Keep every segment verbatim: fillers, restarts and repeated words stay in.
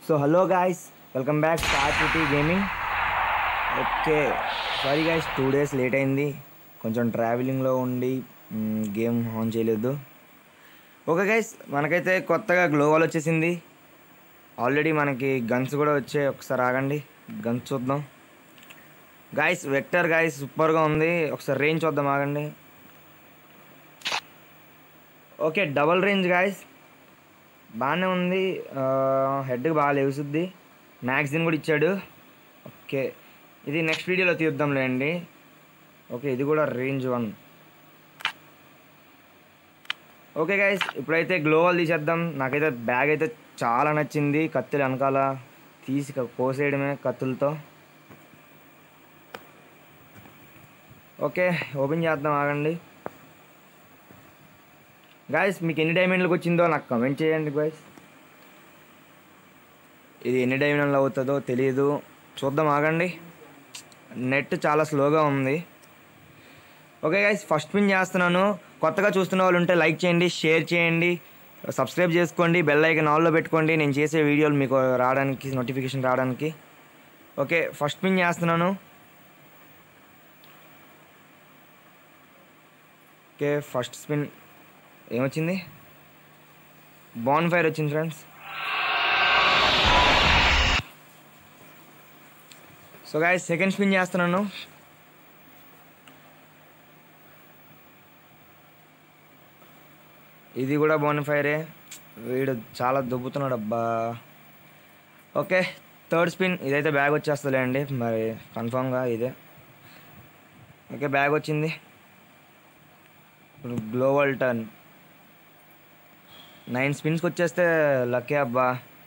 So hello guys, welcome back to R T T Gaming. Okay sorry guys, two days late అయింది. కొంచెం ట్రావెలింగ్లో ఉండి game on చేయలేదు. Okay guys, మనకైతే కొత్తగా గ్లోవాల్ వచ్చేసింది. ఆల్రెడీ మనకి గన్స్ కూడా వచ్చాయి. ఒకసారి ఆగండి, గన్స్ చూద్దాం. గైస్ వెక్టర్ గైస్ సూపర్గా ఉంది. ఒకసారి రేంజ్ చూద్దాం, ఆగండి. ఓకే, డబల్ రేంజ్ గైస్ బాగానే ఉంది. హెడ్కి బాగా లేవుసుద్ది. మ్యాగజిన్ కూడా ఇచ్చాడు. ఓకే, ఇది నెక్స్ట్ వీడియోలో తీద్దాంలేండి. ఓకే, ఇది కూడా రేంజ్ వన్. ఓకే గైస్, ఇప్పుడైతే గ్లోవాల్ తీసేద్దాం. నాకైతే బ్యాగ్ అయితే చాలా నచ్చింది. కత్తులు వెనకాల తీసి కోసేయడమే కత్తులతో. ఓకే, ఓపెన్ చేద్దాం, ఆగండి. గాయస్ మీకు ఎన్ని డైమండ్లకు వచ్చిందో నాకు కమెంట్ చేయండి గాయస్. ఇది ఎన్ని డైమండ్లు అవుతుందో తెలియదు, చూద్దాం, ఆగండి. నెట్ చాలా స్లోగా ఉంది. ఓకే గైస్, ఫస్ట్ పిన్ చేస్తున్నాను. కొత్తగా చూస్తున్న వాళ్ళు ఉంటే లైక్ చేయండి, షేర్ చేయండి, సబ్స్క్రైబ్ చేసుకోండి, బెల్ ఐకాన్ ఆల్లో పెట్టుకోండి నేను చేసే వీడియోలు మీకు రావడానికి, నోటిఫికేషన్ రావడానికి. ఓకే, ఫస్ట్ పిన్ చేస్తున్నాను. ఓకే, ఫస్ట్ స్పిన్ ఏమొచ్చింది? బాన్ ఫైర్ వచ్చింది friends. So guys, second spin చేస్తున్నాను. ఇది కూడా బాన్ ఫైరే. వీడు చాలా దుబ్బుతున్నాడు అబ్బా. Okay, third spin. ఇదైతే బ్యాగ్ వచ్చేస్తుందిలే అండి, మరి కన్ఫామ్గా ఇదే. ఓకే, బ్యాగ్ వచ్చింది. ఇప్పుడు గ్లోవాల్ టర్న్. నైన్ స్పిన్స్కి వచ్చేస్తే లక్కీ అబ్బా.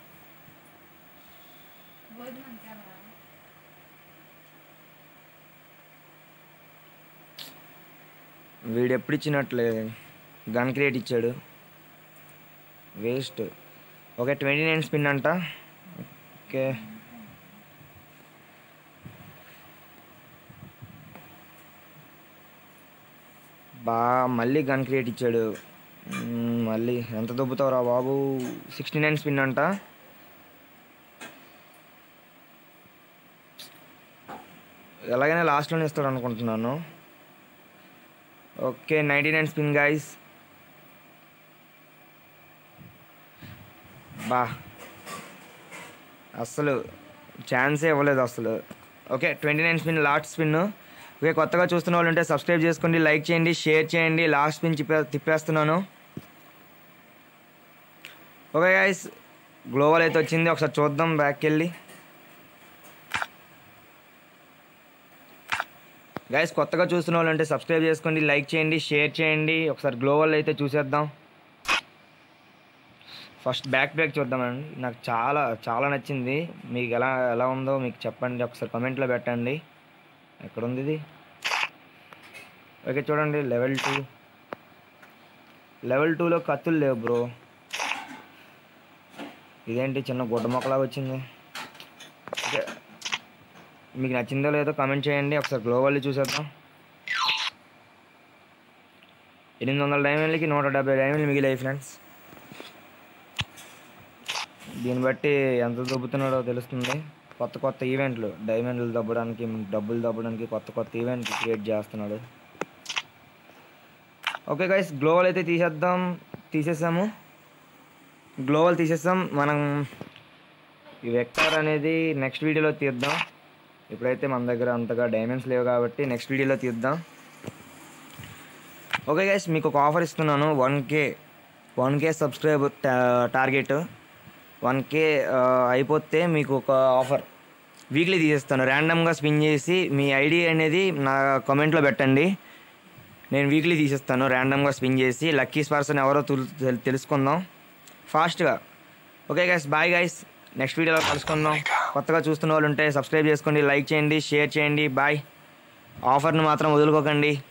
వీడు ఎప్పుడు ఇచ్చినట్లే గన్ క్రియేట్ ఇచ్చాడు, waste. Okay, twenty nine spin అంట. ఓకే, బా మళ్ళీ గన్ క్రియేట్ ఇచ్చాడు. మళ్ళీ ఎంత దొబ్బుతావురా బాబు. సిక్స్టీ నైన్ స్పిన్ అంట. ఎలాగైనా లాస్ట్లోనే ఇస్తాడు అనుకుంటున్నాను. Okay, ninety nine spin guys. బా అస్సలు ఛాన్సే ఇవ్వలేదు అసలు. Okay, twenty nine spin last spin. Okay, కొత్తగా చూస్తున్న వాళ్ళు ఉంటే సబ్స్క్రైబ్ చేసుకోండి, లైక్ చేయండి, షేర్ చేయండి. లాస్ట్ స్పిన్ తిప్పే తిప్పేస్తున్నాను. ఓకే గైస్, గ్లోవాల్ అయితే వచ్చింది. ఒకసారి చూద్దాం బ్యాక్కి వెళ్ళి. గైస్ కొత్తగా చూస్తున్న వాళ్ళు ఉంటే సబ్స్క్రైబ్ చేసుకోండి, లైక్ చేయండి, షేర్ చేయండి. ఒకసారి గ్లోవాల్ అయితే చూసేద్దాం. ఫస్ట్ బ్యాక్ బ్యాక్ చూద్దామండి. నాకు చాలా చాలా నచ్చింది. మీకు ఎలా ఎలా ఉందో మీకు చెప్పండి, ఒకసారి కమెంట్లో పెట్టండి. ఎక్కడుంది ఇది? ఓకే, చూడండి, లెవెల్ టూ. లెవెల్ టూలో కత్తులు లేవు బ్రో. ఇదేంటి చిన్న గుడ్డ మొక్కలాగా వచ్చింది? ఓకే, మీకు నచ్చిందో లేదో కమెంట్ చేయండి. ఒకసారి గ్లోవాల్ చూసేద్దాం. ఎనిమిది వందల డైమండ్లకి నూట డెబ్బై డైమండ్లు మిగిలాయి ఫ్రెండ్స్. దీన్ని బట్టి ఎంత దొబ్బుతున్నాడో తెలుస్తుంది. కొత్త కొత్త ఈవెంట్లు, డైమండ్లు దబ్బడానికి, డబ్బులు దబ్బడానికి కొత్త కొత్త ఈవెంట్లు క్రియేట్ చేస్తున్నాడు. ఓకే గైస్, గ్లోవాల్ అయితే తీసేద్దాం. తీసేసాము, గ్లోవాల్ తీసేస్తాం. మనం ఈ వెక్టర్ అనేది నెక్స్ట్ వీడియోలో తీద్దాం. ఇప్పుడైతే మన దగ్గర అంతగా డైమండ్స్ లేవు కాబట్టి నెక్స్ట్ వీడియోలో తీద్దాం. ఓకే గైస్, మీకు ఒక ఆఫర్ ఇస్తున్నాను. One K one K subscriber target. One K అయిపోతే మీకు ఒక ఆఫర్ వీక్లీ తీసేస్తాను. ర్యాండమ్గా స్పిన్ చేసి మీ ఐడి అనేది నా కామెంట్లో పెట్టండి. నేను వీక్లీ తీసేస్తాను ర్యాండమ్గా స్పిన్ చేసి. లక్కీస్ పర్సన్ ఎవరో తెలుసుకుందాం ఫాస్ట్గా. Okay guys, bye guys, next వీడియోలో కలుసుకుందాం. కొత్తగా చూస్తున్న వాళ్ళు ఉంటే సబ్స్క్రైబ్ చేసుకోండి, లైక్ చేయండి, షేర్ చేయండి. బాయ్. ఆఫర్ని మాత్రం వదులుకోకండి.